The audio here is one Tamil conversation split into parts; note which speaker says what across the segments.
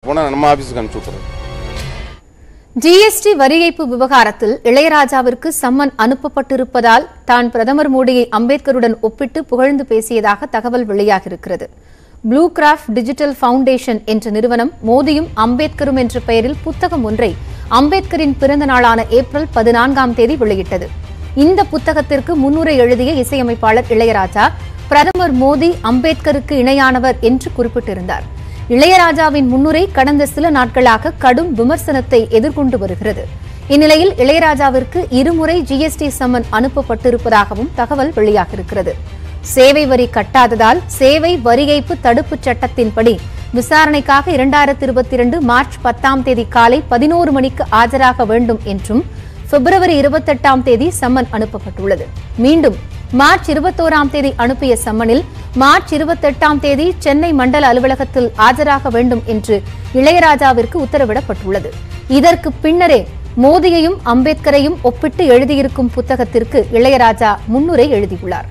Speaker 1: போனா நம்ம ஆபீஸ்க்கு அனுப்பிச்சு விட்டுறோம்.
Speaker 2: ஜிஎஸ்டி வரி ஏய்ப்பு விவகாரத்தில் இளையராஜாவிற்கு சம்மன் அனுப்பப்பட்டிருப்பதால் தான் பிரதமர் மோடியை அம்பேத்கருடன் ஒப்பிட்டு புகழ்ந்து பேசியதாக தகவல் வெளியாகியிருக்கிறது. ப்ளூ கிராஃப்ட் டிஜிட்டல் ஃபவுண்டேஷன் என்ற நிறுவனம் மோடியும் அம்பேத்கரும் என்ற பெயரில் புத்தகம் ஒன்றை அம்பேத்கரின் பிறந்த நாளான ஏப்ரல் 14ஆம் தேதி வெளியிட்டது. இந்த புத்தகத்திற்கு முன்னுரை எழுதிய இசையமைப்பாளர் இளையராஜா பிரதமர் மோடி அம்பேத்கருக்கு இணையானவர் என்று குறிப்பிட்டிருந்தார். இளையராஜாவின் முன்னுரை கடந்த சில நாட்களாக கடும் விமர்சனத்தை எதிர்கொண்டு வருகிறது. இந்நிலையில் இளையராஜாவிற்கு இருமுறை ஜிஎஸ்டி சம்மன் அனுப்பப்பட்டிருப்பதாகவும் தகவல் வெளியாகியிருக்கிறது. சேவை வரி கட்டாததால் சேவை வரி ஏய்ப்பு தடுப்புச் சட்டத்தின்படி விசாரணைக்காக 2022 மார்ச் 10ஆம் தேதி காலை 11 மணிக்கு ஆஜராக வேண்டும் என்றும் பிப்ரவரி 28ஆம் தேதி சம்மன் அனுப்பப்பட்டுள்ளது. மீண்டும் மார்ச் 21ஆம் தேதி அனுப்பிய சம்மனில் மார்ச் 28ஆம் தேதி சென்னை மண்டல அலுவலகத்தில் ஆஜராக வேண்டும் என்று இளையராஜாவிற்கு உத்தரவிடப்பட்டுள்ளது. இதற்கு பின்னரே மோடியையும் அம்பேத்கரையும் ஒப்பிட்டு எழுதியிருக்கும் புத்தகத்திற்கு இளையராஜா முன்னுரை எழுதியுள்ளார்.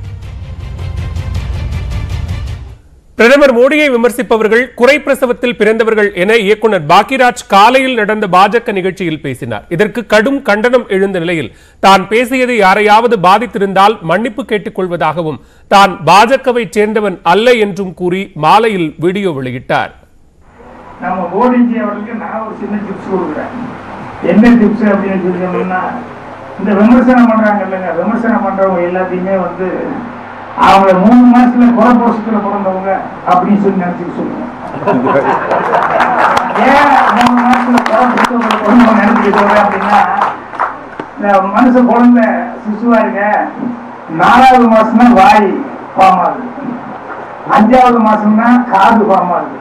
Speaker 3: பிரதமர் மோடியை விமர்சிப்பவர்கள் குறை பிரசவத்தில் பிறந்தவர்கள் என இயக்குநர் பாக்கியராஜ் காலையில் நடந்த பாஜக நிகழ்ச்சியில் பேசினார். இதற்கு கடும் கண்டனம் எழுந்த நிலையில் தான் பேசியது யாரையாவது பாதித்திருந்தால் மன்னிப்பு கேட்டுக் கொள்வதாகவும் தான் பாஜகவை சேர்ந்தவன் அல்ல என்றும் கூறி மாலையில் வீடியோ வெளியிட்டார்.
Speaker 4: நம்ம மோடிஜி அவர்களுக்கு நான் ஒரு சின்ன டிப்ஸ் கொடுக்குறேன். என்ன டிப்ஸ் அப்படின்னு சொல்லணும்னா, இந்த விமர்சனம் பண்றாங்க இல்லைங்க, விமர்சனம் பண்றவங்க எல்லாத்தையுமே அவங்க 3 மாசத்துல குறப்போசத்துல பிறந்தவங்க அப்படின்னு சொல்லி நினைச்சுக்க சொல்லுங்க. ஏன் 3 மாசத்துல குறப்போசத்துல பிறந்தவங்க நினைச்சுக்கிட்டோங்க அப்படின்னா, இந்த மனுஷன் குழந்தை சிசுவா இருக்க 4வது மாசம்னா வாய் ஃபார்ம் ஆகுது, 5வது மாசம்னா காது ஃபார்ம் ஆகுது.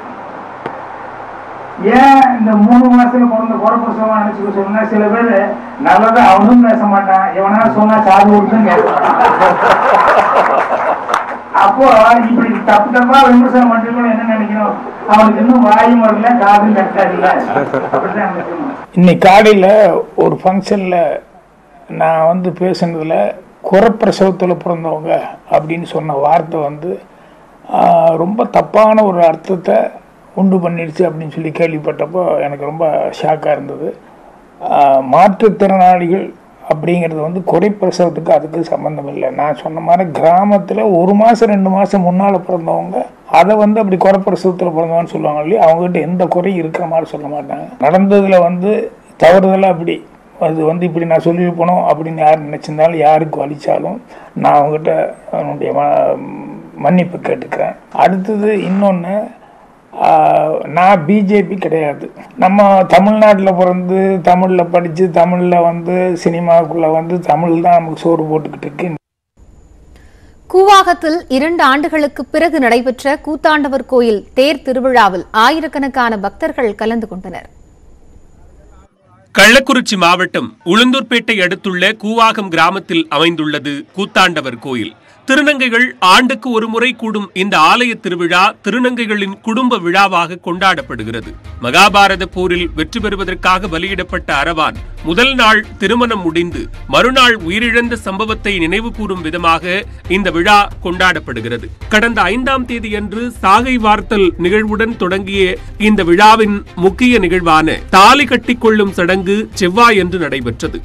Speaker 4: ஏன் இந்த 3 மாசத்துல பிறந்த குறப்போசமா நினைச்சுக்க சொன்னா, சில பேர் நல்லதா அவனும் பேச மாட்டான், எவனா சொன்னா காது கொடுத்துன்னு கேட்பான். அப்போ இப்படி தப்பு தப்பா விமர்சனம் பண்றீங்களோ என்ன நினைக்கணும், அவனுக்கு இன்னும் வாயும் வரல காதும் கரெக்டா இல்ல. இன்னைக்கு காலையில ஒரு ஃபங்க்ஷன்ல நான் பேசுனதுல குறப்பிரசவத்துல பிறந்தவங்க அப்படின்னு சொன்ன வார்த்தை ரொம்ப தப்பான ஒரு அர்த்தத்தை உண்டு பண்ணிடுச்சு அப்படின்னு சொல்லி கேள்விப்பட்டப்போ எனக்கு ரொம்ப ஷாக்காக இருந்தது. மாற்றுத்திறனாளிகள் அப்படிங்கிறது குறைப்பிரசவத்துக்கு அதுக்கு சம்மந்தம் இல்லை. நான் சொன்ன மாதிரி கிராமத்தில் 1 மாதம் 2 மாதம் முன்னால் பிறந்தவங்க அதை அப்படி குறைப்பிரசவத்தில் பிறந்தவன்னு சொல்லுவாங்க இல்லையா, அவங்ககிட்ட எந்த குறையும் இருக்கிற மாதிரி சொல்ல மாட்டாங்க. நடந்ததில் தவறுதலாக அப்படி அது இப்படி நான் சொல்லி போனோம் அப்படின்னு யார் நினச்சிருந்தாலும் யாருக்கு வலிச்சாலும் நான் அவங்ககிட்ட அவனுடைய மன்னிப்பு கேட்டுக்கிறேன். அடுத்தது இன்னொன்று, நான் பிஜேபி கிடையாது. நம்ம தமிழ்நாட்டில் பிறந்து தமிழில் படித்து தமிழில் சினிமாவுக்குள்ளே தமிழ் தான் நமக்கு சோறு போட்டுக்கிட்டு இருக்கு.
Speaker 2: கூவாகத்தில் 2 ஆண்டுகளுக்கு பிறகு நடைபெற்ற கூத்தாண்டவர் கோயில் தேர் திருவிழாவில் ஆயிரக்கணக்கான பக்தர்கள் கலந்து கொண்டனர்.
Speaker 3: கள்ளக்குறிச்சி மாவட்டம் உளுந்தூர்பேட்டை அடுத்துள்ள கூவாகம் கிராமத்தில் அமைந்துள்ளது கூத்தாண்டவர் கோயில். திருநங்கைகள் ஆண்டுக்கு ஒரு முறை கூடும் இந்த ஆலய திருவிழா திருநங்கைகளின் குடும்ப விழாவாக கொண்டாடப்படுகிறது. மகாபாரத போரில் வெற்றி பெறுவதற்காக பலியிடப்பட்ட அரவான் முதல் நாள் திருமணம் முடிந்து மறுநாள் உயிரிழந்த சம்பவத்தை நினைவு கூறும் விதமாக இந்த விழா கொண்டாடப்படுகிறது. கடந்த 5ஆம் தேதியன்று சாகை வார்த்தல் நிகழ்வுடன் தொடங்கிய இந்த விழாவின் முக்கிய நிகழ்வான தாலி கட்டிக்கொள்ளும் சடங்கு செவ்வாயன்று நடைபெற்றது.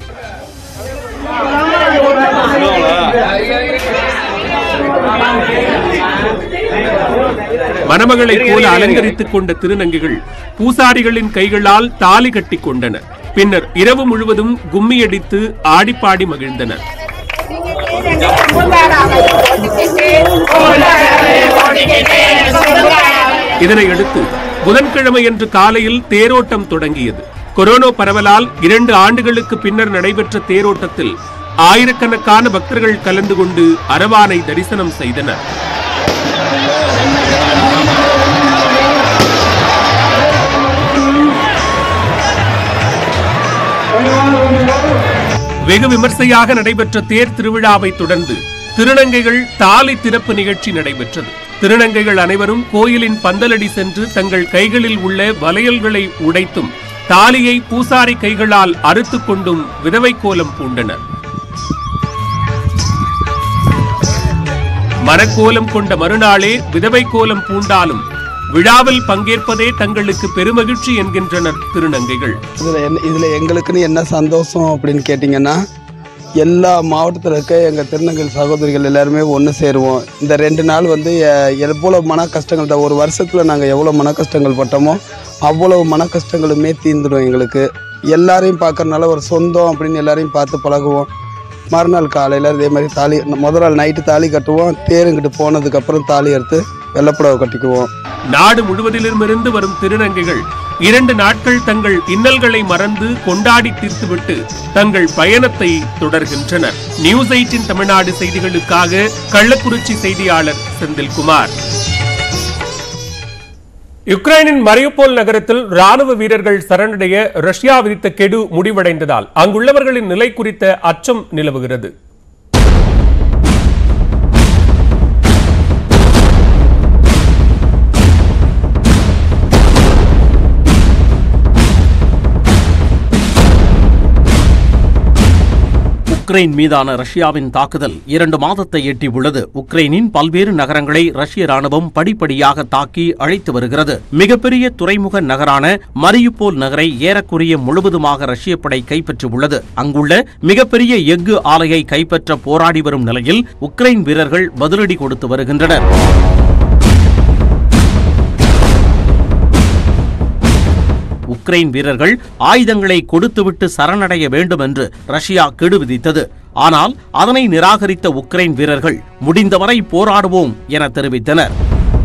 Speaker 3: மணமகளை போல அலங்கரித்துக் கொண்ட திருநங்கைகள் பூசாரிகளின் கைகளால் தாலி கட்டிக் கொண்டனர். பின்னர் இரவு முழுவதும் கும்மியடித்து ஆடிப்பாடி மகிழ்ந்தனர். இதனையடுத்து புதன்கிழமையன்று காலையில் தேரோட்டம் தொடங்கியது. கொரோனா பரவலால் 2 ஆண்டுகளுக்கு பின்னர் நடைபெற்ற தேரோட்டத்தில் ஆயிரக்கணக்கான பக்தர்கள் கலந்து கொண்டு அரவானை தரிசனம் செய்தனர். வெகு விமர்சையாக நடைபெற்ற தேர் திருவிழாவை தொடர்ந்து திருநங்கைகள் தாலி திறப்பு நிகழ்ச்சி நடைபெற்றது. திருநங்கைகள் அனைவரும் கோயிலின் பந்தலடி சென்று தங்கள் கைகளில் உள்ள வளையல்களை உடைத்தும் தாலியை பூசாரி கைகளால் அறுத்துக் கொண்டும் விதவை கோலம் பூண்டனர். மரக்கோலம் கொண்ட மறுநாளே விதவை கோலம் பூண்டாலும் விழாவில் பங்கேற்பதே தங்களுக்கு பெருமகிழ்ச்சி என்கின்றனர் திருநங்கைகள்.
Speaker 1: இதுல எங்களுக்குன்னு என்ன சந்தோஷம் அப்படின்னு கேட்டீங்கன்னா, எல்லா மாவட்டத்தில் இருக்க எங்கள் திருநங்கை சகோதரிகள் எல்லாருமே ஒன்று சேருவோம். இந்த 2 நாள் வந்து எவ்வளோ மன கஷ்டங்கள் தான், ஒரு வருஷத்தில் நாங்கள் எவ்வளோ மன கஷ்டங்கள் பட்டோமோ அவ்வளவு மன கஷ்டங்களுமே தீர்ந்துடும். எங்களுக்கு எல்லாரையும் பார்க்கறதுனால ஒரு சொந்தம் அப்படின்னு எல்லாரையும் பார்த்து பழகுவோம். மறுநாள் காலையில் இதே மாதிரி தாலி, முதல் நாள் நைட்டு தாலி கட்டுவோம். தேருங்கிட்டு போனதுக்கப்புறம் தாலி எடுத்து வெள்ளப்புடவை கட்டிக்குவோம்.
Speaker 3: நாடு முழுவதிலிருந்து வரும் திருநங்கைகள் 2 நாட்கள் தங்கள் இன்னல்களை மறந்து கொண்டாடி தீர்த்துவிட்டு தங்கள் பயணத்தை தொடர்கின்றனர். நியூஸ் 18 தமிழ்நாடு செய்திகளுக்காக கள்ளக்குறிச்சி செய்தியாளர் செந்தில்குமார். யுக்ரைனின் மரியுபோல் நகரத்தில் ராணுவ வீரர்கள் சரணடைய ரஷ்யா விதித்த கெடு முடிவடைந்ததால் அங்குள்ளவர்களின் நிலை குறித்த அச்சம் நிலவுகிறது.
Speaker 5: உக்ரைன் மீதான ரஷ்யாவின் தாக்குதல் 2 மாதத்தை எட்டியுள்ளது. உக்ரைனின் பல்வேறு நகரங்களை ரஷ்ய ராணுவம் படிப்படியாக தாக்கி அழைத்து வருகிறது. மிகப்பெரிய துறைமுக நகரான மரியுபோல் நகரை ஏறக்குறைய முழுவதுமாக ரஷ்ய படை கைப்பற்றியுள்ளது. அங்குள்ள மிகப்பெரிய எஃகு ஆலையை கைப்பற்ற போராடி வரும் நிலையில் உக்ரைன் வீரர்கள் பதிலடி கொடுத்து வருகின்றனர். உக்ரைன் வீரர்கள் ஆயுதங்களை கொடுத்துவிட்டு சரணடைய வேண்டும் என்று ரஷ்யா கெடு விதித்தது. ஆனால் அதனை நிராகரித்த உக்ரைன் வீரர்கள் முடிந்தவரை போராடுவோம் என தெரிவித்தனர்.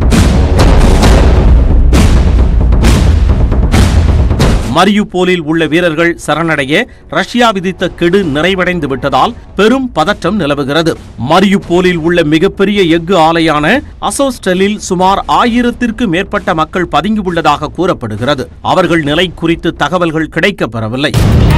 Speaker 5: மரியுபோலில் உள்ள வீரர்கள் சரணடைய ரஷ்யா விதித்த கெடு நிறைவடைந்து விட்டதால் பெரும் பதற்றம் நிலவுகிறது. மரியுபோலில் உள்ள மிகப்பெரிய எஃகு ஆலையான அசோஸ்டலில் சுமார் 1000த்திற்கு மேற்பட்ட மக்கள் பதுங்கியுள்ளதாக கூறப்படுகிறது. அவர்கள் நிலை குறித்து தகவல்கள் கிடைக்கப்பெறவில்லை.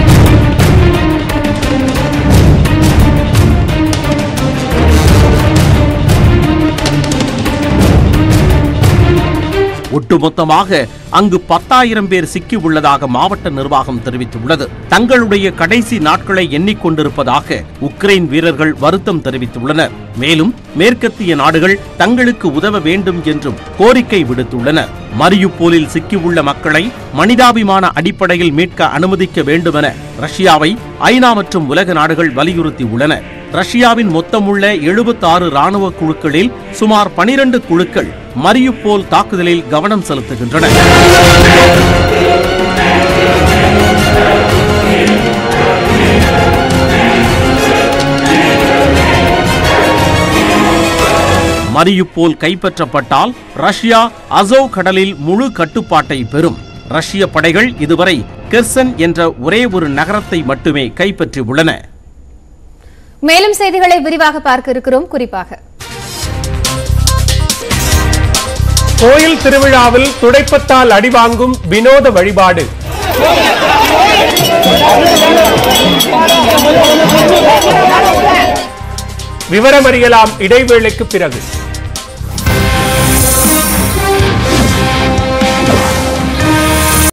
Speaker 5: ஒட்டுமொத்தமாக அங்கு 10,000 பேர் சிக்கியுள்ளதாக மாவட்ட நிர்வாகம் தெரிவித்துள்ளது. தங்களுடைய கடைசி நாட்களை எண்ணிக்கொண்டிருப்பதாக உக்ரைன் வீரர்கள் வருத்தம் தெரிவித்துள்ளனர். மேலும் மேற்கத்திய நாடுகள் தங்களுக்கு உதவ வேண்டும் என்றும் கோரிக்கை விடுத்துள்ளனர். மரியுபோலில் சிக்கியுள்ள மக்களை மனிதாபிமான அடிப்படையில் மீட்க அனுமதிக்க வேண்டுமென ரஷ்யாவை ஐநா மற்றும் உலக நாடுகள் வலியுறுத்தியுள்ளன. ரஷ்யாவின் மொத்தமுள்ள 76 ராணுவ குழுக்களில் சுமார் 12 குழுக்கள் மரியுபோல் தாக்குதலில் கவனம் செலுத்துகின்றன. மரியுபோல் கைப்பற்றப்பட்டால் ரஷ்யா அசோவ் கடலில் முழு கட்டுப்பாட்டை பெறும். ரஷ்ய படைகள் இதுவரை கெர்சன் என்ற ஒரே ஒரு நகரத்தை மட்டுமே கைப்பற்றியுள்ளன.
Speaker 2: மேலும் செய்திகளை விரிவாக பார்க்க இருக்கிறோம். குறிப்பாக
Speaker 3: கோயில் திருவிழாவில் துடைப்பத்தால் அடிவாங்கும் வினோத வழிபாடு. விவரமறியலாம் இடைவேளைக்கு பிறகு.